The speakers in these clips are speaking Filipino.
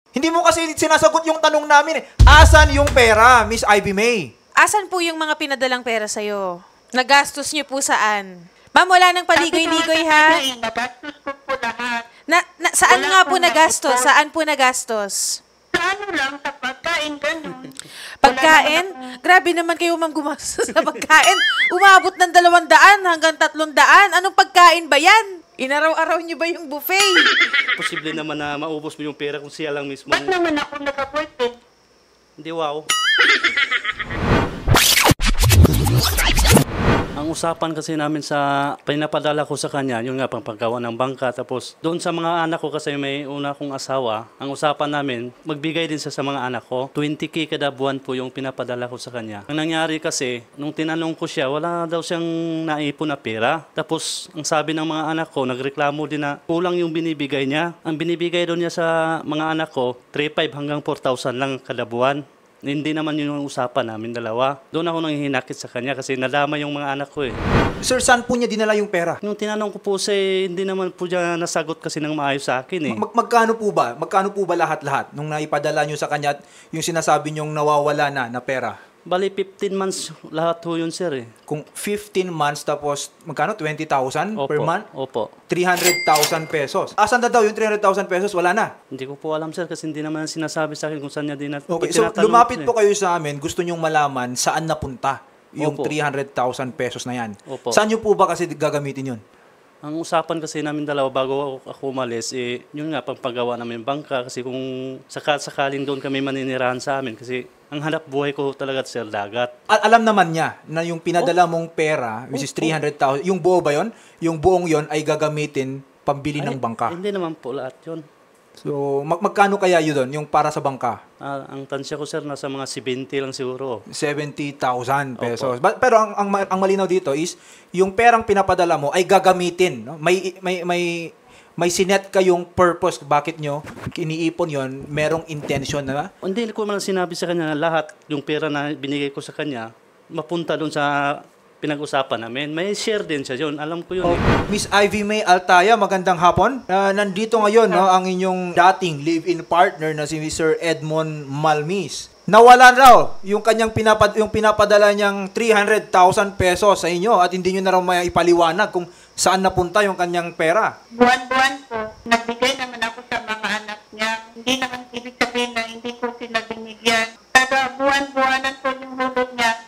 Hindi mo kasi sinasagot yung tanong namin eh. Asan yung pera, Miss Ivy May? Asan po yung mga pinadalang pera sa'yo? Nagastos niyo po saan? Ma'am, wala nang paligoy-ligoy ha? Nagastos ko po lahat. Saan Wala nga po akong nagastos? naipon. Saan po nagastos? Sa ano lang, sa pagkain, ganun. Pagkain? Grabe naman kayo mang gumastos sa pagkain. Umabot ng 200 hanggang 300. Anong pagkain ba yan? Inaraw-araw niyo ba yung buffet? Posible naman na maubos mo yung pera kung siya lang mismo. Ba't naman ako nag-appointed? Hindi, wow. Ang usapan kasi namin sa pinapadala ko sa kanya, yun nga, pang paggawa ng bangka. Tapos doon sa mga anak ko, kasi may una kong asawa, ang usapan namin, magbigay din sa mga anak ko. 20K kada buwan po yung pinapadala ko sa kanya. Ang nangyari kasi, nung tinanong ko siya, wala daw siyang naipon na pera. Tapos ang sabi ng mga anak ko, nagreklamo din na kulang yung binibigay niya. Ang binibigay doon niya sa mga anak ko, 3,500 hanggang 4,000 lang kada buwan. Hindi naman yun yung usapan namin dalawa. Doon ako nang hinakit sa kanya kasi nadama yung mga anak ko eh. Sir, saan po niya dinala yung pera? Yung tinanong ko po siya, hindi naman po niya nasagot kasi ng maayos sa akin eh. Magkano po ba? Magkano po ba lahat-lahat nung naipadala niyo sa kanya at yung sinasabi niyong nawawala na pera? Bali 15 months lahat ho yun sir eh. Kung 15 months tapos magkano? 20,000 per month? Opo. 300,000 pesos. Asan na daw yung 300,000 pesos? Wala na. Hindi ko po alam sir kasi hindi naman sinasabi sa akin kung saan niya din Okay, so lumapit po kayo sa amin, gusto nyong malaman saan napunta yung Opo. 300,000 pesos na yan. Opo. Saan nyo po ba kasi gagamitin yun? Ang usapan kasi namin dalawa bago ako umalis, eh, yun nga, pagpagawa namin bangka kasi kung sakaling doon kami maninirahan sa amin kasi ang hanap buhay ko talaga sir dagat. Alam naman niya na yung pinadala mong pera, which is 300,000, yung buo ba yun? Yung buong yun ay gagamitin pambili ng bangka. Hindi naman po lahat yun. So, magkano kaya yun doon, yung para sa bangka? Ang tansya ko sir, nasa mga 70 lang siguro. 70,000 pesos. Pero ang malinaw dito is, yung perang pinapadala mo ay gagamitin. No? May sinet kayong purpose. Bakit nyo kiniipon yon? Merong intention na? Hindi ko man sinabi sa kanya lahat yung pera na binigay ko sa kanya, mapunta doon sa pinag-usapan namin. May share din siya yun. Alam ko yun. Miss Ivy May Altaya, magandang hapon. Nandito ngayon no, ang inyong dating live-in partner na si Mr. Edmond Malmis. Nawala raw yung kanyang pinapadala niyang 300,000 pesos sa inyo at hindi nyo na raw may ipaliwanag kung saan napunta yung kanyang pera. Buwan-buwan po, nagbigay naman ako sa mga anak niya. Hindi naman ibig sabihin na hindi ko sila binigyan. Kada buwan-buwanan po yung hulog niya,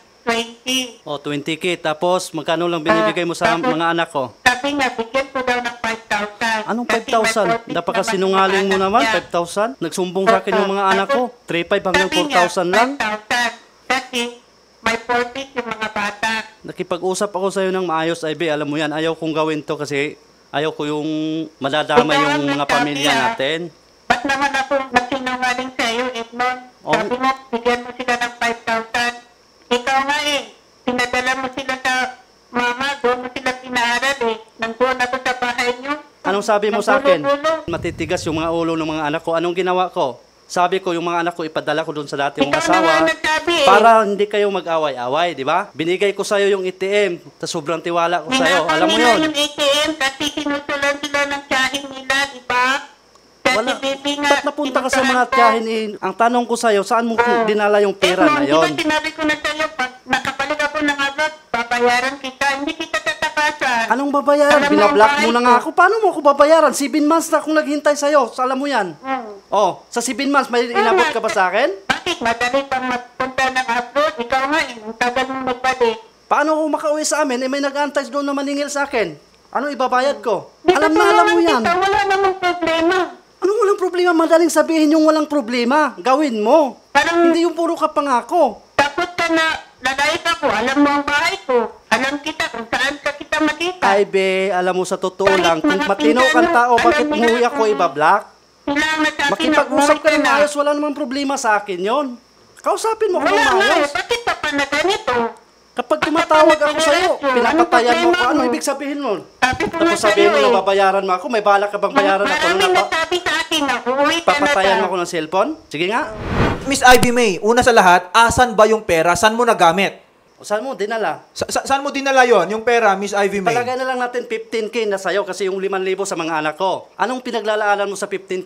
20. 20K. Tapos, magkano lang binibigay mo sa mga anak ko? Sabi niya, bigyan ko daw ng 5,000. Anong Kasi 5,000? Napakasinungaling mo naman, 5,000? Nagsumbong sa akin yung mga anak ko. 3,500 hanggang 4,000 lang. 5,000. Kasi may 40 yung mga bata. Nakipag-usap ako sa'yo ng maayos, Ivy. Alam mo yan, ayaw kong gawin to kasi ayaw ko yung madadama yung mga pamilya natin. Ba't naman ako nagsinungaling sa'yo, Edmond? Sabi mo, bigyan mo sila ng 5,000. Ikaw nga eh, pinadala mo sila sa mama, doon mo sila pinaaral eh. Nandun ako sa bahay nyo. Anong sabi mo sa akin? Gulo-gulo. Matitigas yung mga ulo ng mga anak ko. Anong ginawa ko? Sabi ko, yung mga anak ko, ipadala ko doon sa dati mong Ikaw asawa naman nagsabi eh. para hindi kayo mag-away-away, di ba? Binigay ko sa'yo yung ATM, tas sobrang tiwala ko sa'yo. Hinapang Alam mo nila yun? yung ATM kasi sinusulan sila ng tsahin nila, di ba? Kasi Wala. baby nga, Ba't napunta ka sa mga sinusulan ko. tiyahin eh? Ang tanong ko sa'yo, saan mo dinala yung pera na Edmond, yon? di ba sinabi ko na sa'yo, pag nakabalik ako ng abroad, babayaran kita, hindi kita tatakasan. Anong babayaran? Alam mo, Binablock mo bahay na ko. nga ako. Paano mo ako babayaran? 7 months na akong naghintay sa'yo. Alam mo yan? Oh, sa 7 months, may inabot ka ba sa akin? Bakit madali pang magpunta ng abroad? Ikaw nga eh, ang tagal mong magbalik. Paano ako makauwi sa amin? Eh, may nag-aantay doon na maningil sa akin. Ano ibabayad ko? Di Alam ba mo tulungan yan. kita? Wala namang problema. Anong walang problema? Madaling sabihin yung walang problema. Gawin mo. Parang Hindi yung puro ka pangako. takot ka na lalait ako. Alam mo ang bahay ko. Alam kita kung saan ka kita makita. Ay, be, alam mo sa totoo lang, kung matino kang tao, bakit umuwi ako ibablock? Kailangan sa akin na Makipag-usap ka ng umuwi maayos, wala namang problema sa akin yon. Kausapin mo ko ng Wala nga eh. maayos. Bakit pa pa na ganito? Kapag tumatawag ako sa'yo, pinapatayan mo ako. Ano ibig sabihin nun? Sabi ko nga Tapos sabihin mo sa'yo na eh. babayaran mo ako, may balak ka bang bayaran ako? Maraming Ano na nagsabi sa akin na uuwi ka na papatayan mo daw. ako ng cellphone? Sige nga. Miss Ivy May, una sa lahat, asan ba yung pera? Saan mo nagamit? O, saan mo dinala? Saan mo dinala yon yung pera, Miss Ivy May? Palagay na lang natin 15K na sa'yo kasi yung 5,000 sa mga anak ko. Anong pinaglalaanan mo sa 15K?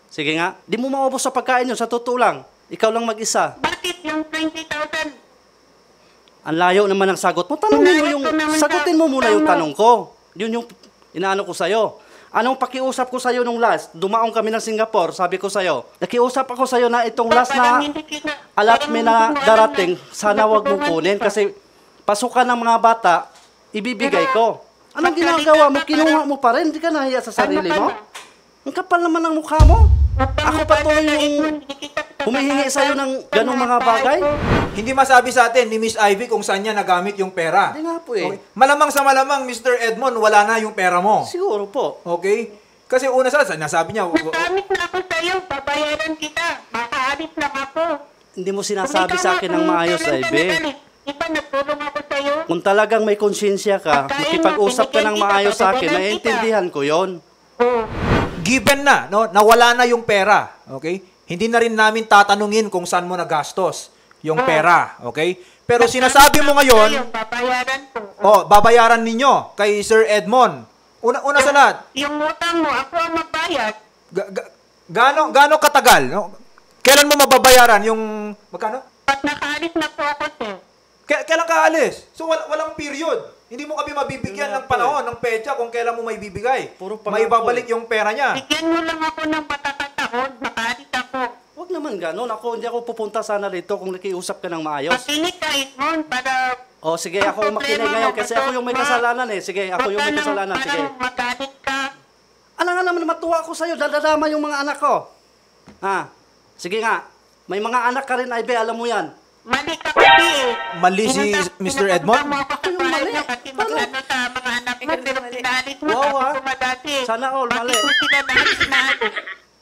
Sige nga. Di mo maubos sa pagkain yun, sa totoo lang. Ikaw lang mag-isa. Bakit yung 20,000? Ang layo naman ng sagot mo. Sagutin mo muna yung tanong ko. Yun yung inaano ko sa'yo. Anong pakiusap ko sa'yo nung last? Dumaong kami ng Singapore, sabi ko sa'yo. Nakiusap ako sa'yo na itong last na allotment na darating, sana wag mong kunin kasi pasukan ng mga bata, ibibigay ko. Anong ginagawa mo? Kinuha mo pa rin? Hindi ka nahiya sa sarili mo? Ang kapal naman ng mukha mo. Ako patuloy yung humihingi sa'yo ng ganong mga bagay. Hindi masabi sa atin ni Miss Ivy kung saan niya nagamit yung pera. Hindi nga po eh. Okay. Malamang sa malamang, Mr. Edmond, wala na yung pera mo. Siguro po. Okay? Kasi una sa nasabi niya, Nagamit na ako sa'yo, babayaran kita. Makaalis lang ako. Hindi mo sinasabi sa akin ng maayos, Ivy. Iba, nagtulong ako sa'yo. Kung talagang may konsensya ka, makipag-usap ka ng maayos sa akin, naiintindihan ko yon. Oo. given na, no, nawala na yung pera. Okay? Hindi na rin namin tatanungin kung saan mo nagastos yung pera. Okay? Pero sinasabi mo ngayon, Babayaran ko. babayaran ninyo kay Sir Edmond. Una sa lahat, Yung utang mo, ako ang magbayad. gaano katagal? No? Kailan mo mababayaran yung, magkano? Pag nakaalis na po ako, sir. Kailan ka alis? So walang period. Hindi mo kami mabibigyan ng panahon, ng petsa kung kailan mo may bibigay. May babalik yung pera niya. Bigyan mo lang ako ng patatataon, makaalis ako. Huwag naman ganun. Hindi ako pupunta sana rito kung nakiusap ka ng maayos. Makinig ka, Edmond, para... O sige, ako ang makinig ngayon kasi ako yung may kasalanan eh. Sige, ako yung may kasalanan. Sige. Magalit ka. Ano nga naman matuwa ako sa'yo, dadadama yung mga anak ko. Sige nga, may mga anak ka rin, Ivy, alam mo yan. Mali ka kasi eh. Mali si Mr. Edmond? Ako yung mali. Kasi mag-ano sa mga anak mo, pero pinalit mo Wow, ako kumadati. Sana all, mali. Bakit mo sila lahat pinalit?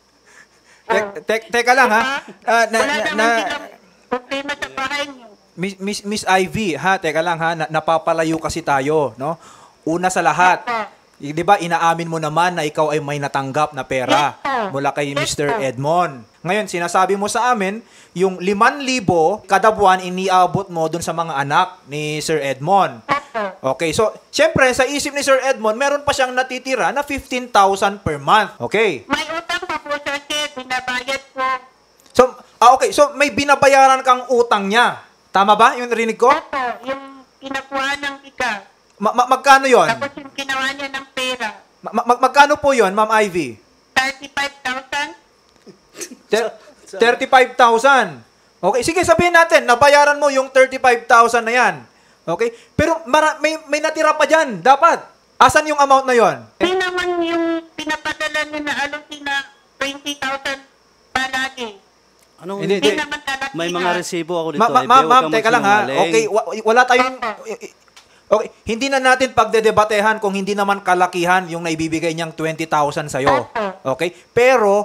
Teka lang ha. Wala naman silang problema sa bahay niyo. Miss Ivy, ha, teka lang ha, napapalayo kasi tayo, no? Una sa lahat, 'di ba, inaamin mo naman na ikaw ay may natanggap na pera mula kay Mr. Edmond. Ngayon, sinasabi mo sa amin, yung 5,000 kada buwan iniabot mo dun sa mga anak ni Sir Edmond. Okay, so, syempre, sa isip ni Sir Edmond, meron pa siyang natitira na 15,000 per month. Okay. May utang pa po sa sir, binabayad ko. So, okay, so may binabayaran kang utang niya. Tama ba yung rinig ko? Opo, yung pinakuha ng bigas. Magkano yon? Tapos yung ginawa niya ng pera. Magkano po yon, Ma'am Ivy? 35,000? 35,000. Okay, sige, sabihin natin, nabayaran mo yung 35,000 na yan. Okay? Pero may natira pa dyan, dapat. Asan yung amount na yon? Hindi naman yung pinapadala niya na alusin na 20,000 palagi. Ano? Hindi. Hindi naman talaga. May mga resibo ako dito, Ivy. Ma'am, Huwag kang teka lang ha. magsinungaling. Okay, wala tayong... Okay, hindi na natin pagdedebatehan kung hindi naman kalakihan yung naibibigay niyang 20,000 sa'yo. Okay? Pero,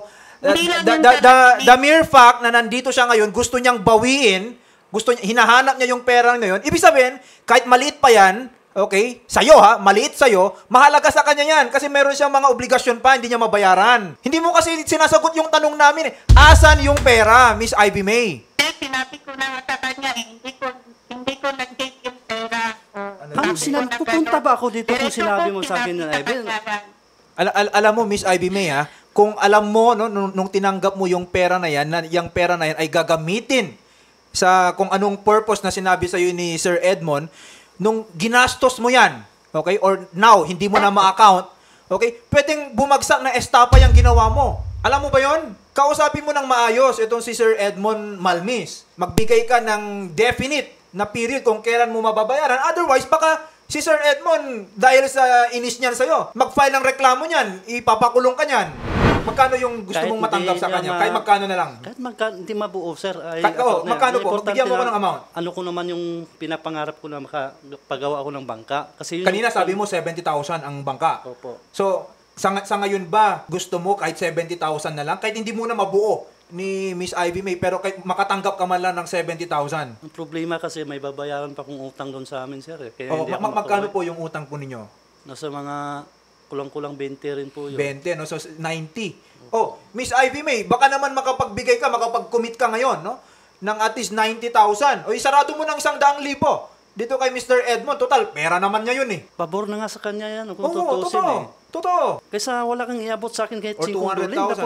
the mere fact na nandito siya ngayon, gusto niyang bawiin, hinahanap niya yung pera ngayon, ibig sabihin, kahit maliit pa yan, okay, sa'yo ha, maliit sa'yo, mahalaga sa kanya yan kasi meron siyang mga obligasyon pa, hindi niya mabayaran. Hindi mo kasi sinasagot yung tanong namin eh. Asan yung pera, Miss Ivy May? Sinabi ko na sa kanya eh, hindi ko nag-take yung pera. Pupunta ba ako dito kung sinabi mo sa akin na, Ivy? Alam mo, Miss Ivy May, ha, kung alam mo, no, nung tinanggap mo yung pera na yan, yung pera na yan ay gagamitin sa kung anong purpose na sinabi sa'yo ni Sir Edmond, nung ginastos mo yan, okay, or now, hindi mo na ma-account, okay, pwedeng bumagsak na estapa yung ginawa mo. Alam mo ba yon? Kausapin mo ng maayos itong si Sir Edmond Malmis. Magbigay ka ng definite na period kung kailan mo mababayaran. Otherwise, baka si Sir Edmond, dahil sa inis niyan sa'yo, mag-file ng reklamo niyan, ipapakulong ka niyan. Magkano yung gusto mong matanggap sa kanya? Kahit magkano na lang? Kahit magkano, hindi mabuo, sir. Magkano po? Bigyan mo ko ng amount. Ano ko naman yung pinapangarap ko na makapagawa ako ng bangka. Kasi Kanina sabi mo 70,000 ang bangka. Opo. So, sa ngayon ba, gusto mo kahit 70,000 na lang? Kahit hindi mo na mabuo ni Miss Ivy May, pero kahit makatanggap ka man lang ng 70,000. Ang problema kasi may babayaran pa kong utang doon sa amin, sir. Kaya hindi ako Magkano po yung utang po ninyo? Nasa mga kulang-kulang 20 rin po yun. 20, no? So, 90. Oh, Miss Ivy May, baka naman makapagbigay ka, makapag-commit ka ngayon, no? Ng at least 90,000. O, isarado mo ng 100,000. Dito kay Mr. Edmond, total, pera naman niya yun eh. Pabor na nga sa kanya yan, kung Oo, tutusin totoo. eh. Totoo. Kaysa wala kang iabot sa akin kahit Or 5 200,000, tapos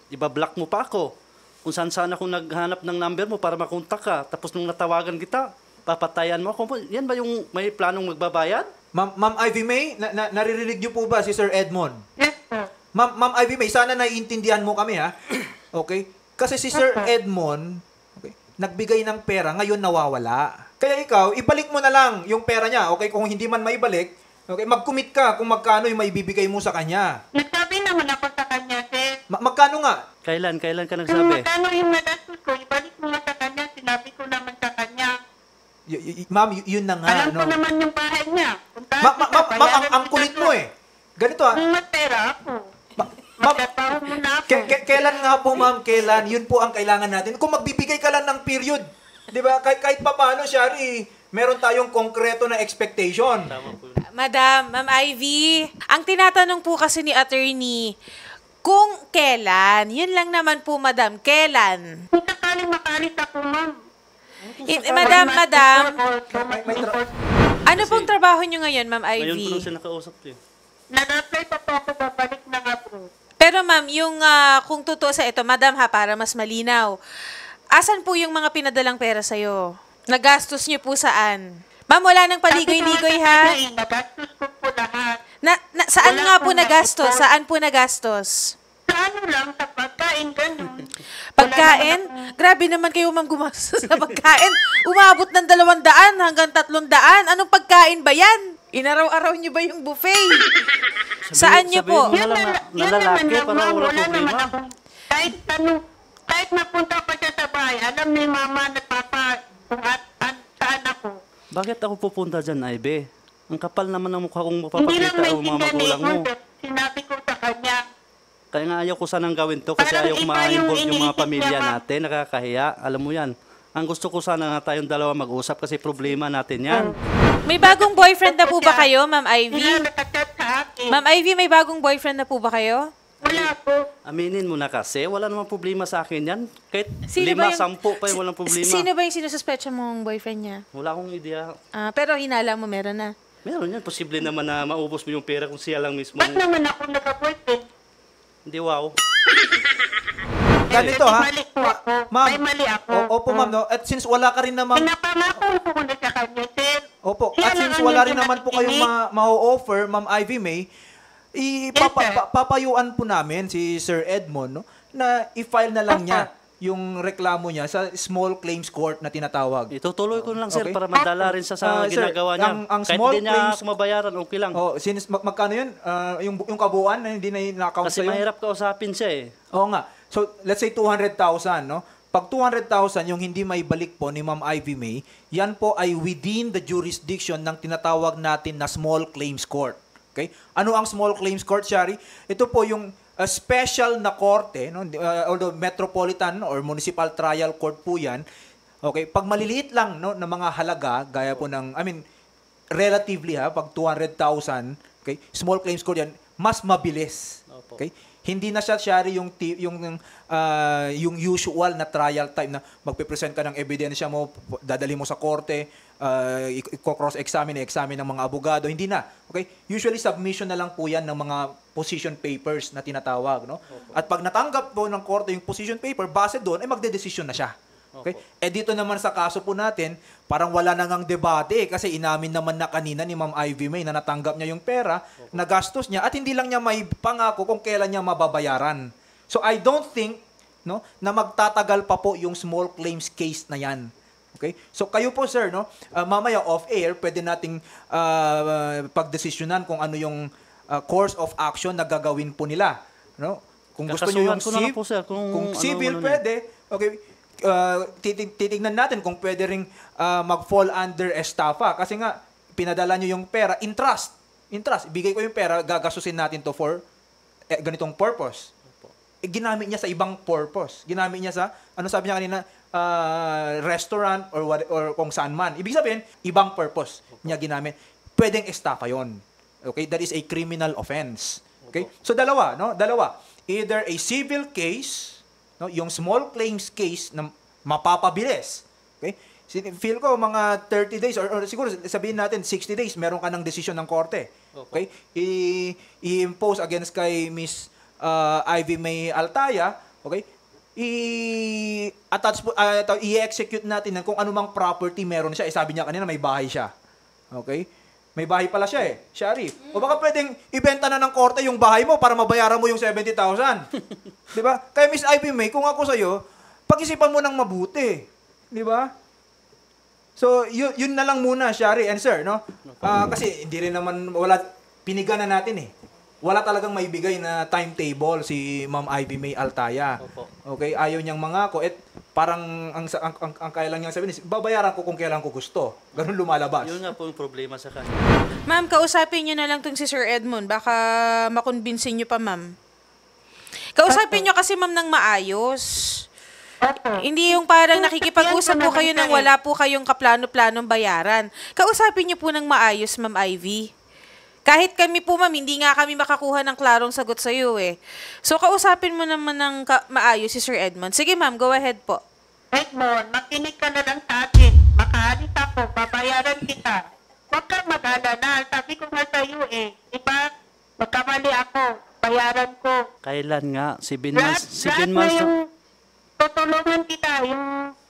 ibablock mo pa ako. Kung saan ako naghanap ng number mo para makontak ka. Tapos nung natawagan kita, papatayan mo ako. Yan ba yung may planong magbabayad? Ma'am Ivy May, naririnig niyo po ba si Sir Edmond? Yes, sir. Ma'am Ivy May, sana naiintindihan mo kami ha. Okay? Kasi si Sir Edmond, okay, nagbigay ng pera, ngayon nawawala. Kaya ikaw, ibalik mo na lang yung pera niya. Okay, kung hindi man maibalik, okay, mag-commit ka kung magkano yung maibibigay mo sa kanya. Nagsabi naman ako sa kanya, sir. Magkano nga? Kailan ka Kung nagsabi? magkano yung nagastos ko, ibalik mo nga sa kanya. Sinabi ko naman sa kanya. Ma'am, yun na nga. Alam ko no? naman yung bahay niya. Puntahan Ma'am, kita, ma'am, bayaran ang kita, kulit sir. mo eh. Ganito ah. Kung matera ako, Ma'am, magkataho mo na ako. Kailan nga po, ma'am, kailan? Yun po ang kailangan natin. Kung magbibigay ka lang ng period, di ba? Kahit pa paano, Shari, meron tayong konkreto na expectation. Madam, Ma'am Ivy, ang tinatanong po kasi ni attorney, kung kailan, yun lang naman po, madam, kailan? Kung sakaling makalis ako, ma'am. Madam, May ano pong trabaho nyo ngayon, Ma'am Ngayon ko Ivy? lang siya nakausap eh. nag-apply pa po ako, babalik na nga po. Pero ma'am, yung kung totoo sa ito, madam ha, para mas malinaw, asan po yung mga pinadalang pera sa'yo? Nagastos nyo po saan? Ma'am, wala nang paligoy-ligoy ha? Nagastos ko po lahat. Saan Wala nga po akong nagastos? naipon. Saan po nagastos? Sa ano lang, sa pagkain, ganun. Pagkain? Grabe naman kayo ma'am gumastos sa pagkain. Umabot ng 200 hanggang 300. Anong pagkain ba yan? Inaraw-araw nyo ba yung buffet? Saan nyo po? Sabihin mo na lalaki para ma'am, wala wala naman problema. akong, kahit napunta pa siya sa bahay, alam ni mama at papa kung saan ako. Bakit ako pupunta dyan, Ivy? Ang kapal naman ng mukha kong Hindi lang mapapakita ang mga magulang mo. Sinabi ko sa kanya, Kaya nga ayaw ko sanang gawin to kasi Parang ayaw ko iba ma-involve yung yung mga iniisip pamilya niya, ma'am. natin. Nakakahiya. Alam mo yan. Ang gusto ko sana na tayong dalawa mag-usap kasi problema natin yan. May bagong boyfriend na po ba kayo, Ma'am Ivy? sila nakachat sa akin. Ma'am Ivy, may bagong boyfriend na po ba kayo? Wala po. Aminin mo na kasi. Wala namang problema sa akin yan. Kahit Sino ba 5, yung- 10 pa yung walang problema. Sino ba yung sinususpecha mong boyfriend niya? Wala akong idea. Pero hinala mo, meron na. Meron yan. Posible naman na maubos mo yung pera kung siya lang mismo. Ba't naman ako nag-boyfriend? Hindi wow. Ganito ha. Mali po ako. Ma'am. May mali ako. Opo, ma'am, no? At since wala ka rin naman, Pinapangako ko na sa kanya, sir. opo, Siya at lang since ang wala rin medyo naman po kayong nagtinig. ma-offer, Ma'am Ivy May, sir. papayuan po namin si Sir Edmond, no, na i-file na lang niya yung reklamo niya sa small claims court na tinatawag. Itutuloy ko lang, sir, Okay. para madala rin sa Sir, ginagawa niya. ang Kahit small di niya claims- ako mabayaran, okay lang. Oh, since magkano yun? Yung kabuuan na hindi na na-account Kasi sa'yo? mahirap kausapin siya eh. Oo nga. So, let's say 200,000, no? Pag 200,000 yung hindi may balik po ni Ma'am Ivy May, yan po ay within the jurisdiction ng tinatawag natin na small claims court. Okay? Ano ang small claims court, Shari? Ito po yung special na korte, no? Although metropolitan or municipal trial court po yan. Okay? Pag maliliit lang, no, na mga halaga, gaya po ng, relatively pag 200,000, okay? Small claims court yan, mas mabilis. Opo. Okay? Hindi na siya, Shari, yung usual na trial time na magpe-present ka ng ebidensya mo, dadali mo sa korte, i-cross-examine ng mga abogado. Hindi na. Okay? Usually, submission na lang po yan ng mga position papers na tinatawag. No? At pag natanggap po ng korte yung position paper, base doon, ay magde-desisyon na siya. Okay? Dito naman sa kaso po natin, parang wala na ngang debate kasi inamin naman na kanina ni Ma'am Ivy May na natanggap niya yung pera, nagastos niya, at hindi lang niya may pangako kung kailan niya mababayaran. So I don't think, no, na magtatagal pa po yung small claims case na yan. Okay? So kayo po, sir, no, mamaya off-air, pwede nating pagdesisyonan kung ano yung course of action na gagawin po nila. No? Kung gusto niyo yung Kakasuhan ko na lang po, sir, kung civil, ano, pwede. Okay. Titignan natin kung pwede ring mag-fall under estafa. Kasi nga, pinadala nyo yung pera in trust. In trust. Ibigay ko yung pera, gagasusin natin to for ganitong purpose. Ginamit niya sa ibang purpose. Ginamit niya sa, ano sabi niya kanina, restaurant or kung saan man. Ibig sabihin, ibang purpose niya ginamit. Pwedeng estafa yon. Okay? That is a criminal offense. Okay? So, dalawa, no? Dalawa. Either a civil case, no, yung small claims case na mapapabilis. Okay? Feel ko mga 30 days or siguro sabihin natin 60 days meron ka ng desisyon ng korte. Okay? I-impose against kay Miss Ivy May Altaya Okay? I-execute natin kung anumang property meron siya. Sabi niya kanina, may bahay siya. Okay? May bahay pala siya Shari. O baka pwedeng ibenta na ng korte yung bahay mo para mabayaran mo yung 70,000. Di ba? Kaya Miss Ivy May, kung ako sa'yo, pag-isipan mo ng mabuti. Di ba? So, yun na lang muna, Shari and Sir, no? Kasi hindi rin naman, pinigan na natin Wala talagang maibigay na timetable si Ma'am Ivy May Altaya. Opo. Okay? Ayaw niyang mangako. Parang ang kaya lang niyang sabihin is, babayaran ko kung kailan ko gusto. Ganun lumalabas. Yun nga po yung problema sa kanya. Ma'am, kausapin niyo na lang tong si Sir Edmond. Baka makonbinsin niyo pa, ma'am. Kausapin niyo kasi, ma'am, ng maayos. Hindi yung parang nakikipag-usap po kayo nang wala po kayong kaplano-planong bayaran. Kausapin niyo po ng maayos, Ma'am Ivy. Kahit kami po, ma'am, hindi nga kami makakuha ng klarong sagot sa iyo So, kausapin mo naman ng maayos si Sir Edmond. Sige, ma'am, go ahead po. Edmond, makinig ka na lang sa akin. Makaalis ako, babayaran kita. Huwag kang mag-alala. Sabi ko nga sa iyo Diba? Magkamali ako. Bayaran ko. Kailan nga? 7 Lahat months na na. yung tutulungan kita. Yung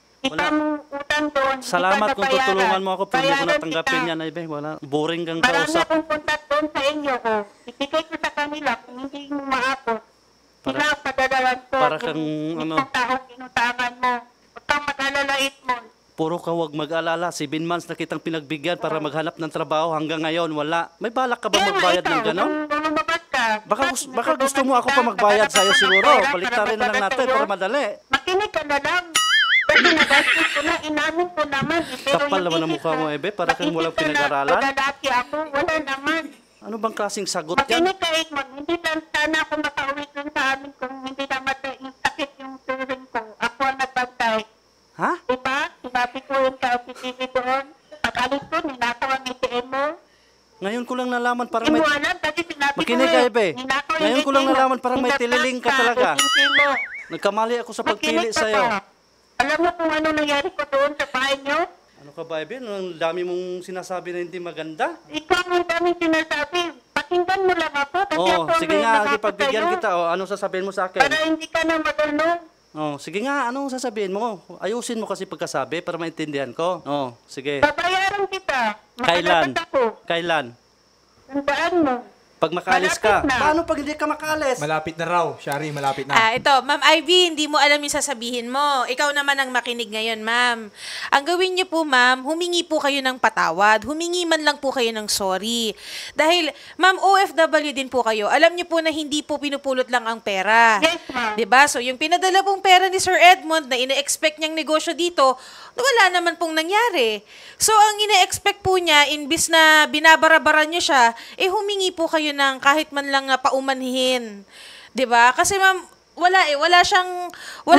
isang utang doon. Salamat kung nabayaran. tutulungan mo ako, pero hindi ko Bayaran natanggapin kita. yan, Ibe. Wala. Boring kang Marami kausap. akong kontak doon sa inyo. Ibigay ko sa kanila kung hindi mo maakot. Sila ang padadalan ko. para kang, Isang taong inutangan mo. Huwag kang mag-alala, Edmond. Puro ka wag mag-alala. 7 months na kitang pinagbigyan para maghanap ng trabaho. Hanggang ngayon, wala. May balak ka ba magbayad ng gano'n? Kung lumabas ka, Baka gusto mo ako pa magbayad sa'yo siguro. Baliktarin na lang natin para madali. makinig ka na lang. Kasi nagastos ko na, inamin ko naman. Kapal naman ang mukha mo, Ebe. Para kang walang pinag-aralan. Lalaki ako, wala naman. Ano bang klaseng sagot yan? Makinig ka, Edmond. Hindi lang sana ako makauwi dun sa amin kung hindi naman yung sakit yung turing ko. Ako ang nagbantay. Ha? Diba? Sinabi ko yun sa OPTV doon. Pag-alis ko, ninakaw ang ATM mo. Ngayon ko lang nalaman parang Hindi may... mo alam kasi sinabi ko Makinig ka, Ebe. ninakaw yung Ngayon ko lang ATM mo. nalaman parang may tililing ka talaga. ATM mo. Nagkamali ako sa pagpili Makinig ka sa'yo. pa. Alam mo kung ano nangyari ko doon sa bahay niyo? Ano ka ba, Ebe? Ang dami mong sinasabi na hindi maganda. Ikaw ang daming sinasabi. Pakinggan mo lang ako kasi Oo, ako ang sige may nga, nangako ipagbigyan sa'yo. kita. O, anong sasabihin mo sa Para akin? hindi ka na matulog. Oh, sige nga, anong sasabihin mo? Ayusin mo kasi pagkasabi para maintindihan ko. Oh, sige. Babayaran kita. Kailan? Makalabas ako. Kailan? Tandaan mo. Pag makaalis ka. Malapit na. Paano pag hindi ka makaalis? Malapit na raw, Shari, malapit na. Ito, Ma'am Ivy, hindi mo alam yung sasabihin mo. Ikaw naman ang makinig ngayon, ma'am. Ang gawin niyo po, ma'am, humingi po kayo ng patawad. Humingi man lang po kayo ng sorry. Dahil, ma'am, OFW din po kayo. Alam niyo po na hindi po pinupulot lang ang pera. Yes, ma'am. 'Di ba? So, yung pinadala pong pera ni Sir Edmond na ina-expect niyang negosyo dito, wala naman pong nangyari. So, ang ina-expect po niya, imbis na binabara-bara niyo siya, humingi po kayo ng kahit man lang paumanhin. 'Di ba? Kasi ma'am, wala siyang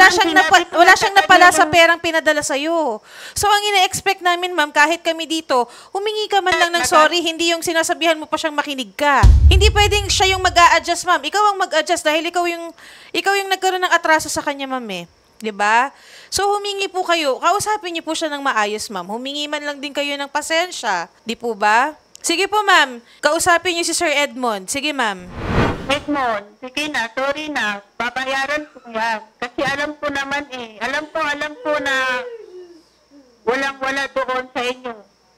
napala sa perang pinadala sa iyo. So ang ina-expect namin, ma'am, kahit kami dito, humingi ka man lang ng sorry, hindi yung sinasabihan mo pa siyang makinig ka. Hindi pwedeng siya yung mag-a-adjust, ma'am. Ikaw ang mag-adjust dahil ikaw yung nagkaroon ng atraso sa kanya, ma'am, 'di ba? So humingi po kayo. Kausapin niyo po siya ng maayos, ma'am. Humingi man lang din kayo ng pasensya. Di po ba? Sige po, ma'am. Kausapin niyo si Sir Edmond. Sige, ma'am. Edmond, sige na, sorry na. Babayaran ko yan. Kasi alam ko naman Alam ko na walang-wala doon sa inyo.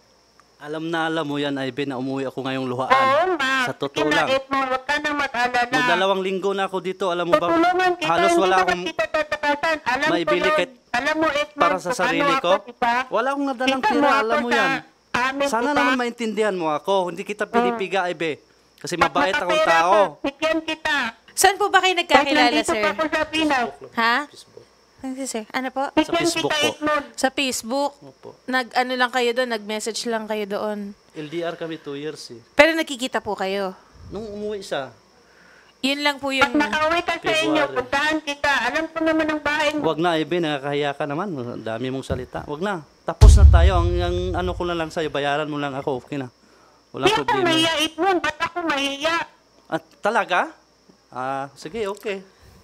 Alam mo yan, Ibe, na umuwi ako ngayong luhaan. Oo, ma. Sa totoo Sige na, lang. Edmond, huwag ka na mag-alala. Mag 2 linggo na ako dito, alam mo ba? Tutulungan kita, Halos hindi wala naman akong kita tatakasan. Alam maibili ko yun. kahit Alam mo, Edmond, para sa kung sarili ano ko. ako, diba? Wala akong nadalang Kita pera, ako alam mo sa yan. amin, Sana diba? naman maintindihan mo ako. Hindi kita pinipiga, Ibe. Kasi mabait akong Pag tao. makapera ka, bigyan kita. Saan po ba kayo Kahit nagkakilala, nandito sir? pa ako sa Pinas. Ha? Sir? Ano po? Bigyan Facebook kita, po. Edmond. Sa Facebook? Opo. Nag-ano lang kayo doon? Nag-message lang kayo doon? LDR kami 2 years eh. Pero nakikita po kayo? Nung umuwi siya, Yun lang po Pag yung... nakauwi ka sa inyo, February. puntahan kita. Alam ko naman ang bahay mo. wag na, Ibe, nakakahiya ka naman. Ang dami mong salita. Wag na. Tapos na tayo. Ang ano ko na lang sa'yo, bayaran mo lang ako. Okay na. Walang Hindi ako problema. mahiya, Edmond. Ba't ako mahiya? At talaga? Sige, okay.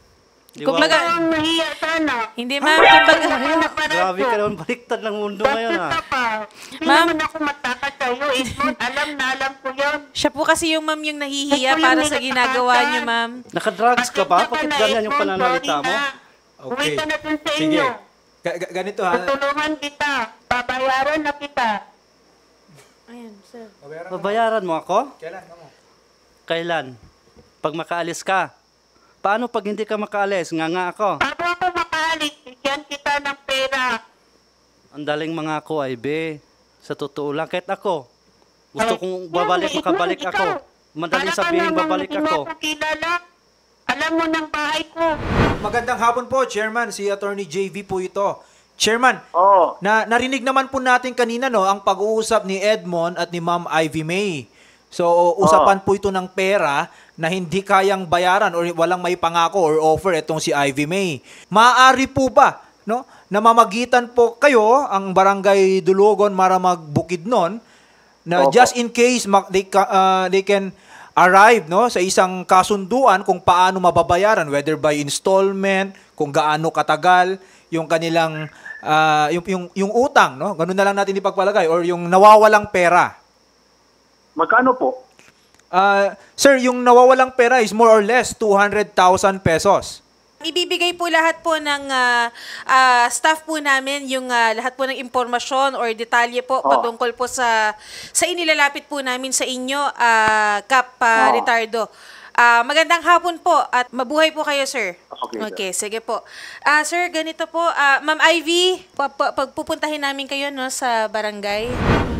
Kumbaga, Ang nahiya sana. hindi ma'am, kumbaga, Grabe ka naman, baliktad ng mundo ngayon Bakit ah. ka pa? Hindi Ma'am. naman ako mataka sa'yo, Edmond. Alam na alam ko yun. siya po kasi yung ma'am yung nahihiya Ito yung para sa may ginagawa katatagan. niyo, ma'am. Nakadrugs ka ba? Pasensya Bakit na, ganyan yung Edmond. pananalita Sorry mo? na. Uwi ka na dun sa Sige. inyo. Ganito ha. Tutulungan kita. Babayaran na kita. Ayan, sir. Babayaran mo ako? Kailan mo? Kailan? Pag makaalis ka. Paano pag hindi ka makaalis? Nga ako. Bago ako makaalis, bigyan kita ng pera. Ang daling mga ako ay be. Sa totoo lang, kahit ako. Gusto Ay, kong yan, babalik, Edmond, makabalik ikaw. ako. Madaling Para ka sabihin, namang babalik hindi mo ako. ako kilala. Alam mo ng bahay ko. Magandang hapon po, Chairman. Si Attorney JV po ito. Chairman, Oo. narinig naman po natin kanina no ang pag-uusap ni Edmond at ni Ma'am Ivy May. So, usapan po ito ng pera na hindi kayang bayaran or walang may pangako or offer itong si Ivy May. Maaari po ba no na mamagitan po kayo ang Barangay Dulugon para magbukid nun na Opo. just in case they can arrive no sa isang kasunduan kung paano mababayaran, whether by installment, kung gaano katagal yung kanilang yung utang, no? Ganun na lang natin ipagpalagay, or yung nawawalang pera. Magkano po? Sir, yung nawawalang pera is more or less 200,000 pesos. Ibibigay po lahat po ng staff po namin yung lahat po ng impormasyon or detalye po patungkol po sa inilalapit po namin sa inyo, Kap Ritardo. Magandang hapon po at mabuhay po kayo, sir. Okay, sige po. Sir, ganito po. Ma'am Ivy, pagpupuntahin namin kayo no, sa barangay.